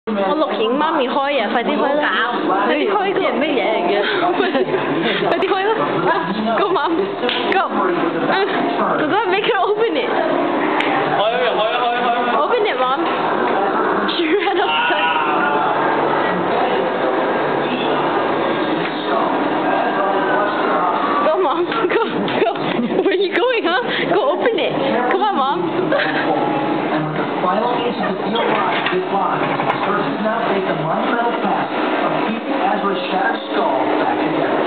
我錄影媽咪開啊，快啲開啦！快啲開個咩嘢嚟嘅？快啲開啦！Go mom, go! Don't make her open it. 開。Open it, mom. She ran outside. Go, mom. Go, go. Where are you going, huh? Go open it. Come on, mom. Final piece of the steel line, this line. Surgeons now take the monumental task of keeping Ezra's shattered skull back together.